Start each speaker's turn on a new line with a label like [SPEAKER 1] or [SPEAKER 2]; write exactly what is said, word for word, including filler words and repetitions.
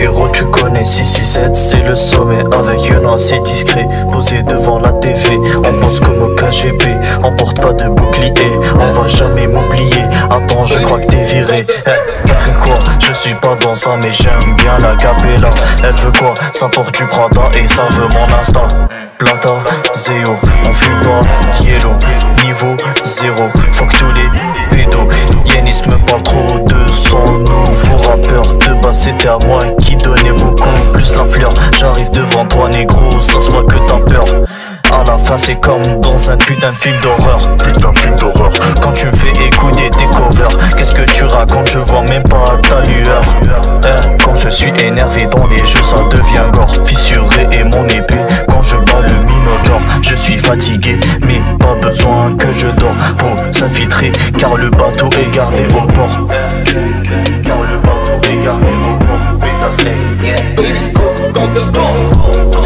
[SPEAKER 1] frérot tu connais six six sept c'est le sommet. Avec un assez discret posé devant la T V. On pense comme au K G B, on porte pas de bouclier. On va jamais m'oublier, attends je crois que t'es viré. Hey, t'as cru quoi? Je suis pas dans ça mais j'aime bien la capella. Elle veut quoi? Ça porte du Prada et ça veut mon Insta. Plata, Zéo, on fume pas, Yellow, niveau zéro. Faut que tous les pédos, Yanis me parle trop de son nouveau rappeur. De base c'était à moi qui donnait beaucoup plus la fleur. J'arrive devant toi négro, ça se voit que t'as peur. À la fin c'est comme dans un putain de film d'horreur. Putain de film d'horreur. Quand tu me fais écouter tes covers, qu'est-ce que tu racontes, je vois même pas ta lueur. eh, Quand je suis énervé dans les jeux ça devient gore. Fissuré et mon épée quand je bats le minotaure. Je suis fatigué mais pas besoin que je dors pour s'infiltrer car le bateau est gardé au port. Car le bateau est gardé au port. Putain c'est